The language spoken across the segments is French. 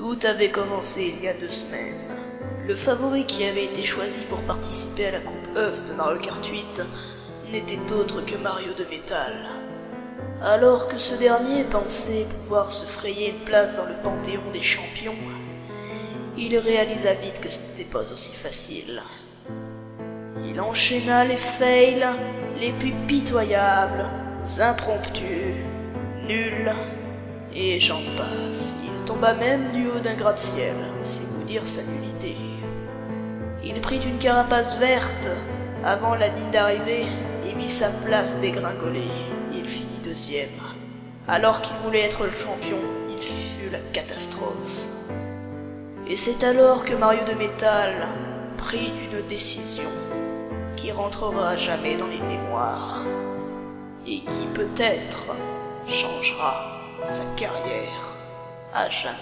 Tout avait commencé il y a 2 semaines. Le favori qui avait été choisi pour participer à la Coupe œuf de Mario Kart 8 n'était autre que Mario de Métal. Alors que ce dernier pensait pouvoir se frayer une place dans le panthéon des champions, il réalisa vite que ce n'était pas aussi facile. Il enchaîna les fails les plus pitoyables, impromptus, nuls, et j'en passe. Il tomba même du haut d'un gratte-ciel, c'est vous dire sa nullité. Il prit une carapace verte avant la ligne d'arrivée et vit sa place dégringoler. Il finit 2e. Alors qu'il voulait être le champion, il fut la catastrophe. Et c'est alors que Mario de Métal prit une décision qui rentrera à jamais dans les mémoires et qui peut-être changera sa carrière à jamais.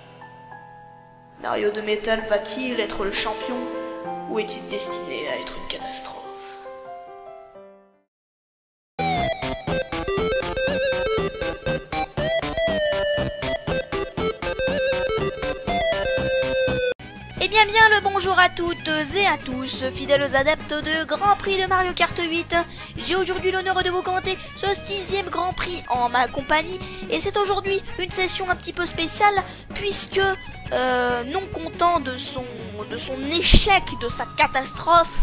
Mario de Métal va-t-il être le champion ou est-il destiné à être une catastrophe? Bien le bonjour à toutes et à tous, fidèles adeptes de Grand Prix de Mario Kart 8. J'ai aujourd'hui l'honneur de vous commenter ce 6e Grand Prix en ma compagnie. Et c'est aujourd'hui une session un petit peu spéciale puisque, non content de son échec, de sa catastrophe,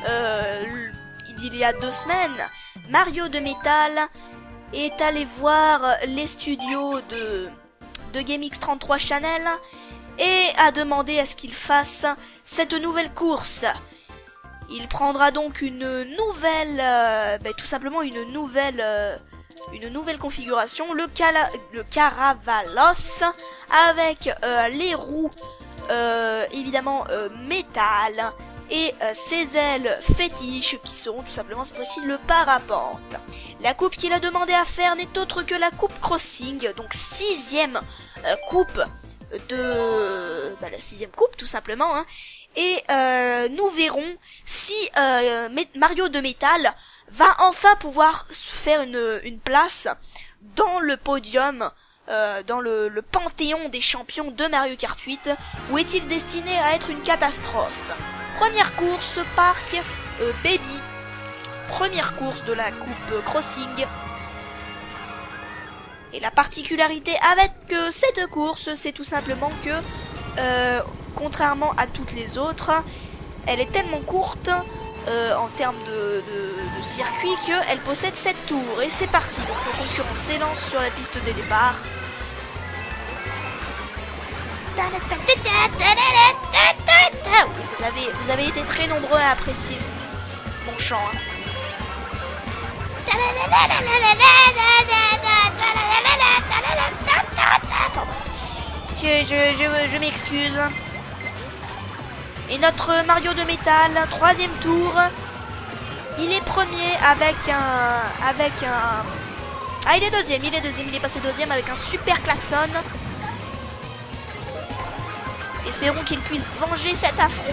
il y a 2 semaines, Mario de Métal est allé voir les studios de GameX33 Channel et a demandé à ce qu'il fasse cette nouvelle course. Il prendra donc une nouvelle, tout simplement une nouvelle configuration, le Caravalos, avec les roues évidemment métal et ses ailes fétiches qui seront tout simplement cette fois-ci le parapente. La coupe qu'il a demandé à faire n'est autre que la coupe Crossing, donc 6e coupe la 6e coupe tout simplement, hein. Et nous verrons si Mario de Métal va enfin pouvoir faire une place dans le podium, dans le panthéon des champions de Mario Kart 8, ou est-il destiné à être une catastrophe? Première course, Parc Baby, première course de la coupe Crossing. Et la particularité avec cette course, c'est tout simplement que, contrairement à toutes les autres, elle est tellement courte en termes de circuit qu'elle possède 7 tours. Et c'est parti, donc le concurrent s'élance sur la piste de départ. Vous avez été très nombreux à apprécier mon chant, hein. Je m'excuse. Et notre Mario de Métal, 3e tour, il est premier avec un... Ah, il est deuxième, il est passé 2e avec un super klaxon. Espérons qu'il puisse venger cet affront.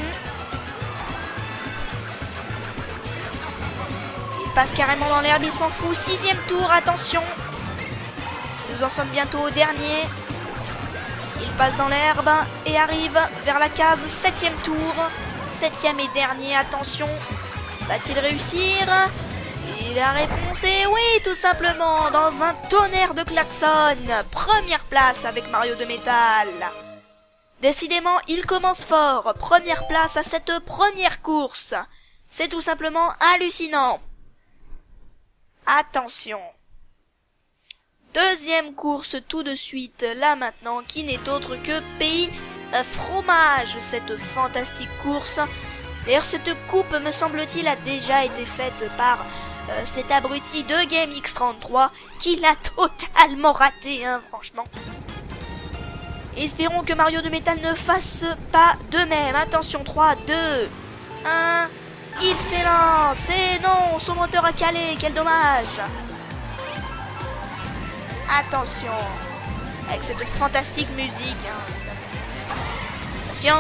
Il passe carrément dans l'herbe, il s'en fout. 6e tour, attention. Nous en sommes bientôt au dernier. Il passe dans l'herbe et arrive vers la case 7e tour. 7e et dernier, attention. Va-t-il réussir? Et la réponse est oui, tout simplement. Dans un tonnerre de klaxon. Première place avec Mario de Métal. Décidément, il commence fort. Première place à cette première course. C'est tout simplement hallucinant. Attention. 2e course tout de suite, là maintenant, qui n'est autre que Pays Fromage, cette fantastique course. D'ailleurs, cette coupe, me semble-t-il, a déjà été faite par cet abruti de GameX33, qui l'a totalement raté, hein, franchement. Espérons que Mario de Métal ne fasse pas de même. Attention, 3, 2, 1... Il s'élance, et non, son moteur a calé, quel dommage. Attention, avec cette fantastique musique, hein. Attention.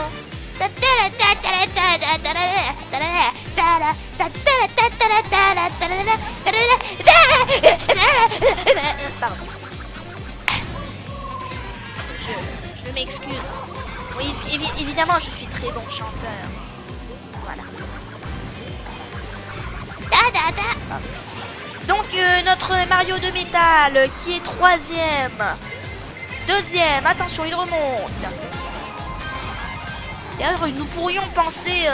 Pardon. Je m'excuse. Oui, évidemment, je suis très bon chanteur. Voilà. Hop. Donc, notre Mario de métal qui est 3e. 2e, attention, il remonte. D'ailleurs, nous pourrions penser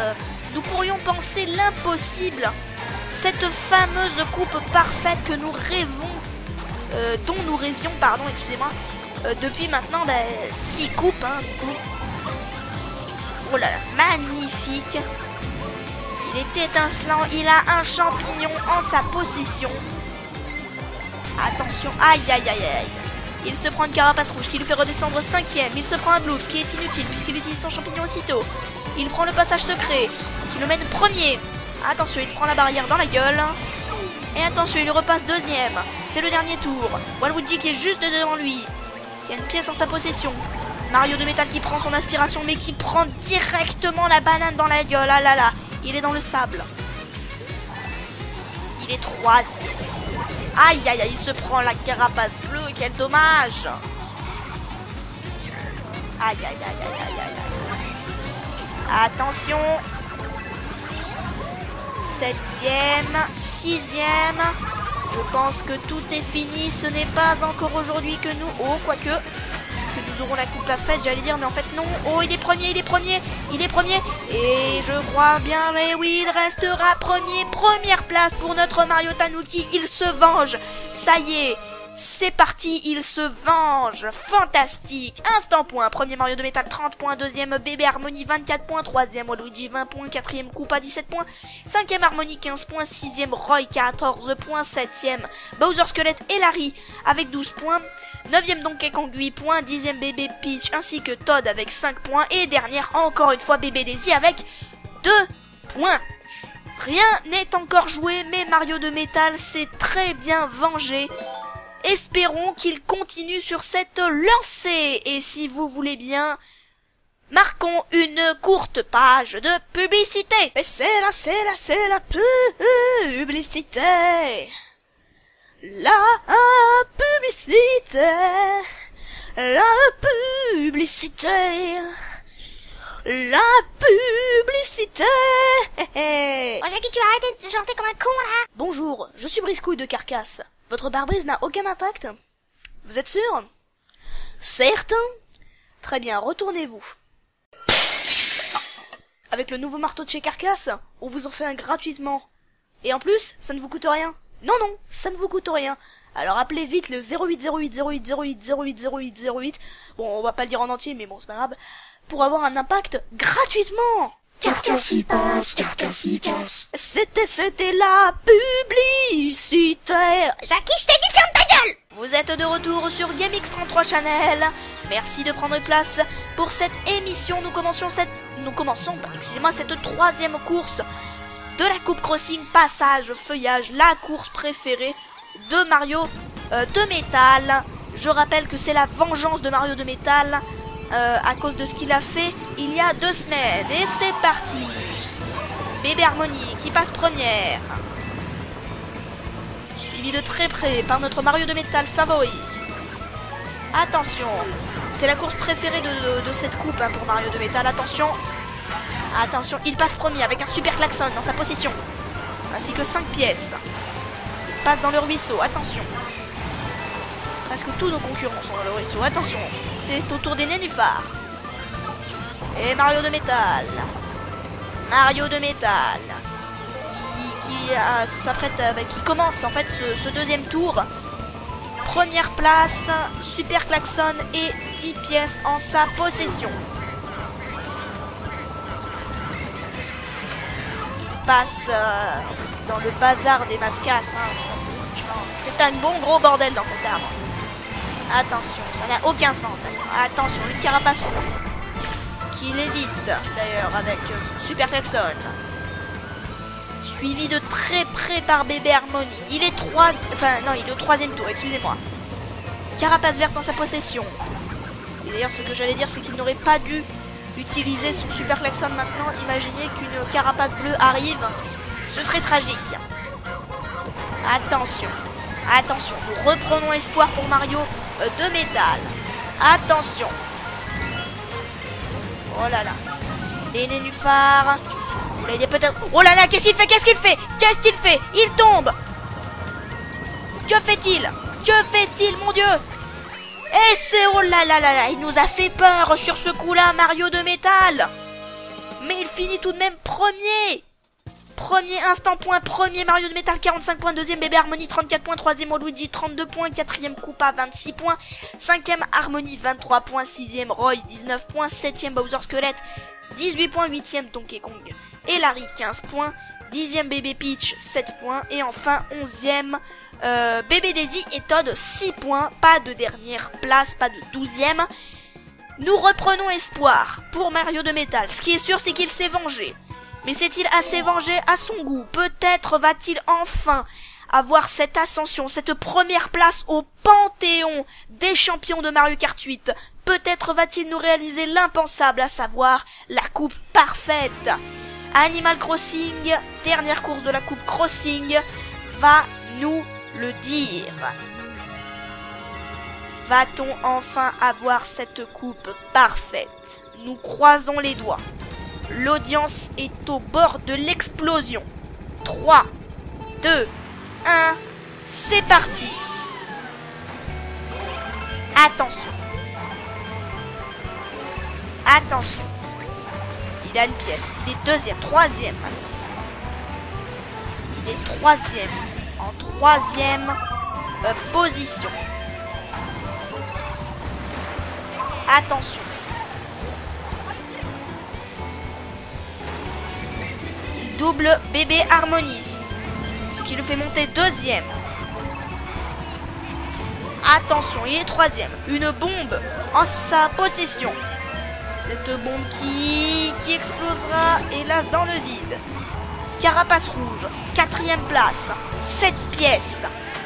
l'impossible. Cette fameuse coupe parfaite que nous rêvons, dont nous rêvions, pardon, excusez-moi, depuis maintenant 6 coupes, hein, du coup. Oh là là, magnifique. Il est étincelant, il a un champignon en sa possession. Attention, aïe aïe aïe aïe. Il se prend une carapace rouge qui lui fait redescendre 5e. Il se prend un bloops qui est inutile puisqu'il utilise son champignon aussitôt. Il prend le passage secret qui le mène 1er. Attention, il prend la barrière dans la gueule. Et attention, il repasse 2e. C'est le dernier tour. Waluigi qui est juste devant lui, qui a une pièce en sa possession. Mario de métal qui prend son aspiration mais qui prend directement la banane dans la gueule. Ah là là, il est dans le sable. Il est 3e. Aïe aïe aïe, il se prend la carapace bleue, quel dommage. Aïe aïe aïe aïe aïe aïe aïe. Attention. 7e, 6e. Je pense que tout est fini, ce n'est pas encore aujourd'hui que nous... Oh, quoique... que nous aurons la coupe parfaite, j'allais dire, mais en fait non. Oh, il est premier, il est premier, il est premier. Et je crois bien, mais oui, il restera premier. Première place pour notre Mario Tanuki, il se venge. Ça y est, c'est parti, il se venge. Fantastique. Instant point, premier Mario de métal 30 points, 2e Bébé Harmony 24 points, 3e Waluigi 20 points, 4e Koopa 17 points, 5e Harmony 15 points, 6e Roy 14 points, 7e Bowser Squelette et Larry avec 12 points, 9e Donkey Kong 8 points, 10e Bébé Peach ainsi que Todd avec 5 points et dernière encore une fois Bébé Daisy avec 2 points. Rien n'est encore joué mais Mario de métal s'est très bien vengé. Espérons qu'il continue sur cette lancée et si vous voulez bien, marquons une courte page de publicité. Et c'est la publicité. La publicité. La publicité. La publicité. Oh Jackie, tu vas arrêter de chanter comme un con là. Bonjour, je suis Briscouille de Carcasse. Votre pare-brise n'a aucun impact? Vous êtes sûr? Certain? Très bien, retournez-vous. Avec le nouveau marteau de chez Carcasse, on vous en fait un gratuitement. Et en plus, ça ne vous coûte rien. Non, non, ça ne vous coûte rien. Alors appelez vite le 08080808080808. Bon, on va pas le dire en entier, mais bon, c'est pas grave. Pour avoir un impact gratuitement. Carcasse y passe, Carcasse y casse. C'était la publicité. Jackie, je t'ai dit ferme ta gueule. Vous êtes de retour sur GameX33 Channel. Merci de prendre place pour cette émission. Nous commençons cette troisième course de la Coupe Crossing Passage Feuillage, la course préférée de Mario de métal. Je rappelle que c'est la vengeance de Mario de métal à cause de ce qu'il a fait il y a 2 semaines. Et c'est parti. Bébé Harmony qui passe première, suivi de très près par notre Mario de métal favori. Attention, c'est la course préférée de cette coupe hein, pour Mario de métal. Attention, attention, il passe premier avec un super klaxon dans sa possession, ainsi que 5 pièces. Il passe dans le ruisseau, attention. Presque tous nos concurrents sont dans le ruisseau, attention. C'est au tour des nénuphars. Et Mario de métal. Mario de métal. Qui commence en fait ce deuxième tour. Première place, super klaxon et 10 pièces en sa possession. Il passe dans le bazar des mascasses. Hein. C'est un bon gros bordel dans cet arbre. Attention, ça n'a aucun sens d'ailleurs. Attention, une carapace rouge. Qui l'évite d'ailleurs avec son super klaxon. Suivi de très près par Bébé Harmony. Il est au 3e tour, excusez-moi. Carapace verte dans sa possession. Et d'ailleurs, ce que j'allais dire, c'est qu'il n'aurait pas dû utiliser son super klaxon maintenant. Imaginez qu'une carapace bleue arrive. Ce serait tragique. Attention. Attention, nous reprenons espoir pour Mario de métal. Attention. Oh là là. Les nénuphars. Là, il est peut-être... Oh là là, qu'est-ce qu'il fait? Qu'est-ce qu'il fait? Qu'est-ce qu'il fait? Il tombe. Que fait-il? Que fait-il, mon Dieu? Et c'est... Oh là là là là, il nous a fait peur sur ce coup-là, Mario de métal. Mais il finit tout de même premier. Premier instant point, premier Mario de métal 45 points, deuxième Bébé Harmony 34 points, troisième Waluigi 32 points, quatrième Koopa 26 points, cinquième Harmony 23 points, sixième Roy 19 points, septième Bowser Squelette 18 points, huitième Donkey Kong et Larry 15 points, dixième Bébé Peach 7 points et enfin onzième Bébé Daisy et Todd 6 points, pas de dernière place, pas de 12e. Nous reprenons espoir pour Mario de métal, ce qui est sûr c'est qu'il s'est vengé. Mais s'est-il assez vengé à son goût? Peut-être va-t-il enfin avoir cette ascension, cette première place au panthéon des champions de Mario Kart 8. Peut-être va-t-il nous réaliser l'impensable, à savoir la coupe parfaite. Animal Crossing, dernière course de la coupe Crossing, va nous le dire. Va-t-on enfin avoir cette coupe parfaite? Nous croisons les doigts. L'audience est au bord de l'explosion. 3, 2, 1, c'est parti. Attention. Attention. Il a une pièce. Il est deuxième, troisième. Il est troisième. En troisième position. Attention. Double Bébé Harmony, ce qui le fait monter deuxième. Attention, il est troisième. Une bombe en sa possession. Cette bombe qui explosera, hélas, dans le vide. Carapace rouge, quatrième place, 7 pièces.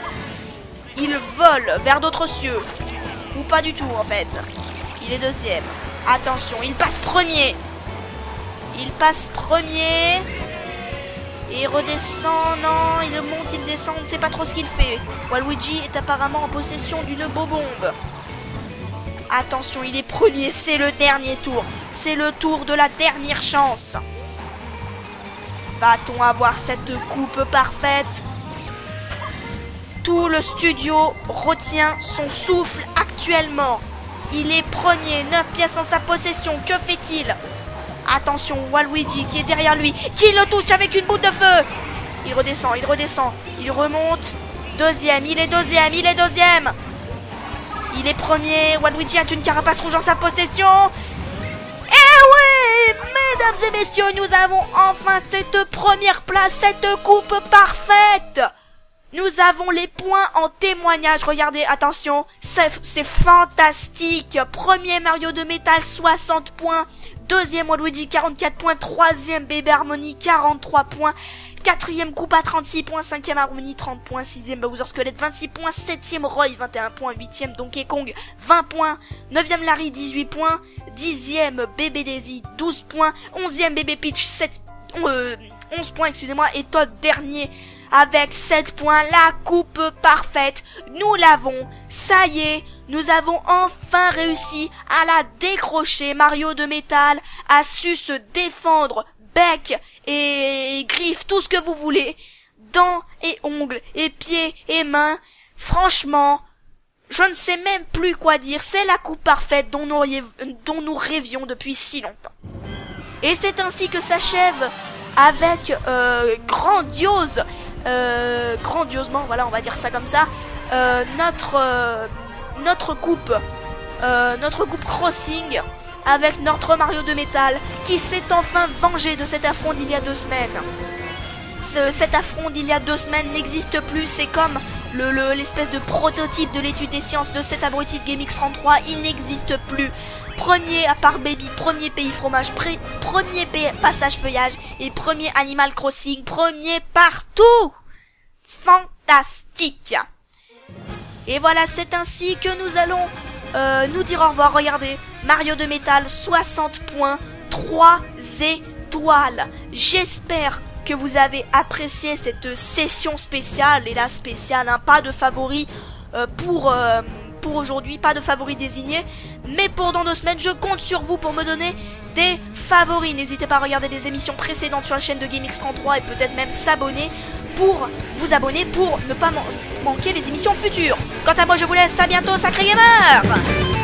Il vole vers d'autres cieux. Ou pas du tout, en fait. Il est deuxième. Attention, il passe premier. Il passe premier. Et il redescend, non, il monte, il descend, on ne sait pas trop ce qu'il fait. Waluigi est apparemment en possession d'une bombe. Attention, il est premier, c'est le dernier tour. C'est le tour de la dernière chance. Va-t-on avoir cette coupe parfaite? Tout le studio retient son souffle actuellement. Il est premier, 9 pièces en sa possession, que fait-il? Attention, Waluigi qui est derrière lui, qui le touche avec une boule de feu. Il redescend, il remonte. Deuxième, il est deuxième, il est deuxième. Il est premier, Waluigi a une carapace rouge en sa possession. Eh oui, mesdames et messieurs, nous avons enfin cette première place, cette coupe parfaite. Nous avons les points en témoignage, regardez, attention, c'est fantastique. Premier Mario de métal, 60 points. Deuxième Waluigi, 44 points. Troisième Bébé Harmony, 43 points. Quatrième Koopa, 36 points. Cinquième Harmony, 30 points. Sixième Bowser Squelette, 26 points. Septième Roy, 21 points. Huitième Donkey Kong, 20 points. Neuvième Larry, 18 points. Dixième Bébé Daisy, 12 points. Onzième Bébé Peach, 11 points, excusez-moi. Et Todd, dernier, avec 7 points. La coupe parfaite, nous l'avons. Ça y est, nous avons enfin réussi à la décrocher. Mario de métal a su se défendre, bec et griffes, tout ce que vous voulez, dents et ongles et pieds et mains. Franchement, je ne sais même plus quoi dire. C'est la coupe parfaite dont nous rêvions depuis si longtemps. Et c'est ainsi que s'achève avec grandiosement, voilà, on va dire ça comme ça, notre coupe Crossing, avec notre Mario de métal qui s'est enfin vengé de cet affront d'il y a 2 semaines. Cet affront d'il y a 2 semaines n'existe plus, c'est comme l'espèce de prototype de l'étude des sciences de cet abruti de GameX33, il n'existe plus. Premier à part Baby, premier pays fromage, premier passage feuillage et premier Animal Crossing, premier partout. Fantastique. Et voilà, c'est ainsi que nous allons nous dire au revoir. Regardez, Mario de métal, 60 points, 3 étoiles. J'espère que vous avez apprécié cette session spéciale. Et là, spéciale, hein, pas de favoris pour aujourd'hui, pas de favoris désignés. Mais pour dans 2 semaines, je compte sur vous pour me donner des favoris. N'hésitez pas à regarder les émissions précédentes sur la chaîne de GameX33 et peut-être même s'abonner pour vous abonner pour ne pas manquer les émissions futures. Quant à moi, je vous laisse, à bientôt, sacré gamer!